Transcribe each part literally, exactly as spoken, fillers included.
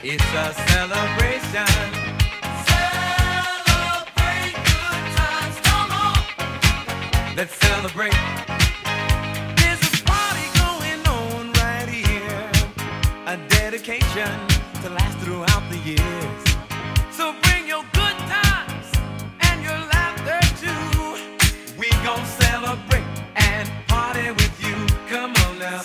It's a celebration. Celebrate good times, come on. Let's celebrate. There's a party going on right here, a dedication to last throughout the years. So bring your good times and your laughter too. We gon' celebrate and party with you. Come on now.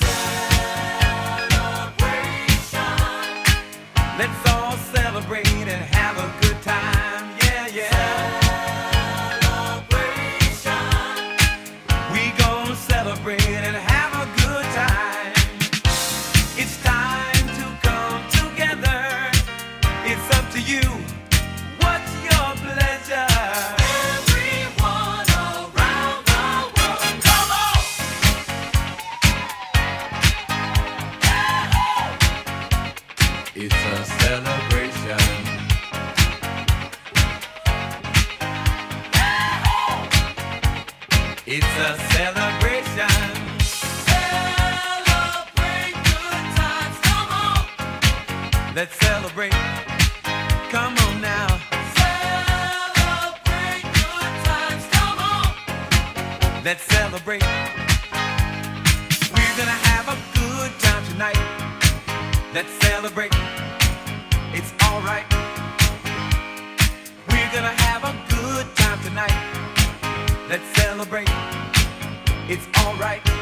Let's all celebrate and have a good time, yeah, yeah. Celebration. We gon' celebrate and have a good time. It's time to come together. It's up to you. What's your pleasure? Everyone around the world, come on. It's a celebration. It's a celebration. Celebrate good times, come on. Let's celebrate. Come on now. Celebrate good times, come on. Let's celebrate. We're gonna have a good time tonight. Let's celebrate. It's alright. We're gonna have a good time tonight. Let's celebrate. It's alright.